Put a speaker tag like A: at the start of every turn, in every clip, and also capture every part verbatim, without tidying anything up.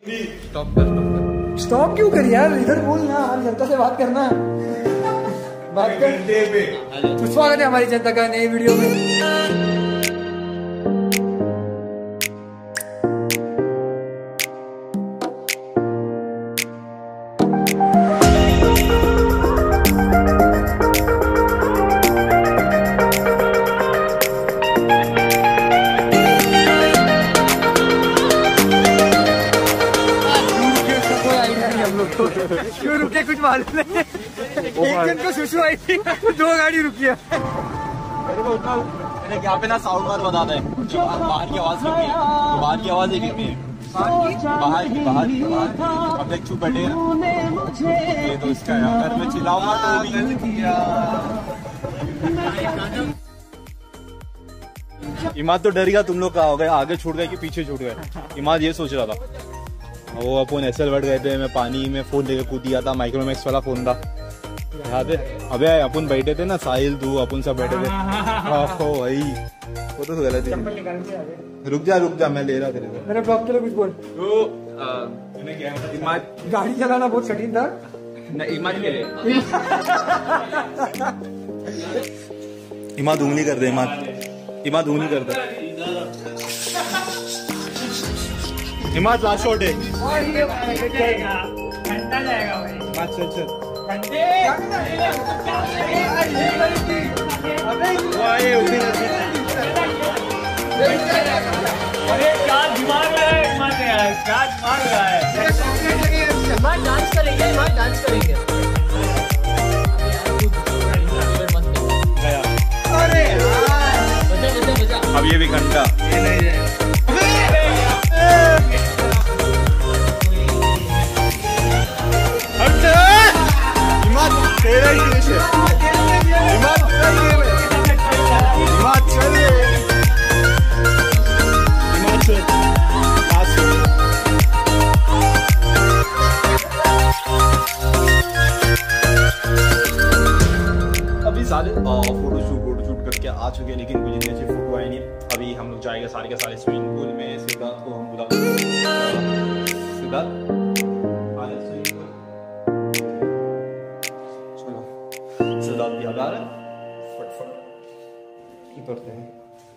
A: Stop कर stop कर
B: stop क्यों कर यार, इधर बोल ना, हमारी जनता से बात करना, बात कर। स्वागत है हमारी जनता का नई वीडियो में। क्यों रुके कुछ मालूम नहीं, एक जन को सुसु आई थी, दो गाड़ी रुकी है।
A: यहाँ पे ना साउंड बार बता दे, बाहर की आवाज सुननी है, बाहर की आवाज ही गिरनी है, बाहर की बाहर की बाहर। अब देख चुप बैठे ये तो इसका यार, घर में चिल्लाऊंगा तो भी। इमाद तो डर गया तुम लोग कहाँ हो गए, आगे छूट गए कि पीछे छूट गए। इमाद ये सोच रहा था, वो अपन एसएल वर्ड गए थे, मैं पानी में फोन लेके कूद दिया था, माइक्रोमैक्स वाला फोन था याद है। अबे अपन बैठे थे ना, साहिल तू अपन सब बैठे थे। हो भाई वो तो गलत है। रुक जा रुक जा, मैं ले रहा तेरे को।
B: मेरे ब्लॉग के लिए कुछ बोल।
A: तो तूने क्या इमाद
B: गाड़ी चलाना बहुत कठिन था
A: ना, इमाद के लिए इमाद उंगली कर दे, इमाद इमाद उंगली कर दे। इमाद लास्ट शॉट है,
C: घंटा जाएगा भाई।
A: चल चल
C: अरे क्या दिमाग लगा है यार, क्या दिमाग लगा है।
D: मां डांस करेंगे, मां डांस करेंगे।
A: अरे
D: बजा बजा बजा।
A: अब ये भी घंटा ये नहीं है। तेरा ही देश है इमाद, तेरा ही गेम है इमाद। चल इमाद चल अभी सारे फोटो शूट फोटो शूट करके आ चुके हैं, लेकिन कुछ इतनी अच्छी फोटो आई नहीं। अभी हम लोग जाएंगे सारे के सारे स्विमिंग पूल में। सिद्धार्थ को हम बुला, सिद्धार्थ सिद्धार्थ याद आ रहा है, फटफट उतरते हैं।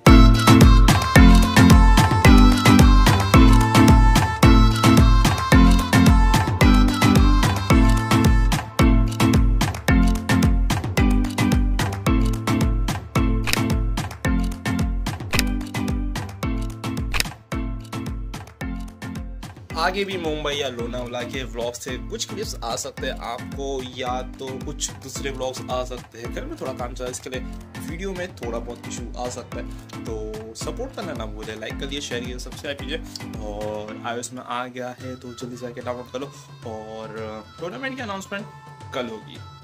A: आगे भी मुंबई या लोनावाला के व्लॉग से कुछ क्लिप्स आ सकते हैं आपको, या तो कुछ दूसरे व्लॉग्स आ सकते हैं। घर में थोड़ा काम चला है, इसके लिए वीडियो में थोड़ा बहुत इशू आ सकता है, तो सपोर्ट करना ना भूले, लाइक करिए, शेयर कीजिए, सब्सक्राइब कीजिए। और आईओएस में आ गया है तो जल्दी से आके डाउनलोड कर लो। और टूर्नामेंट की अनाउंसमेंट कल होगी।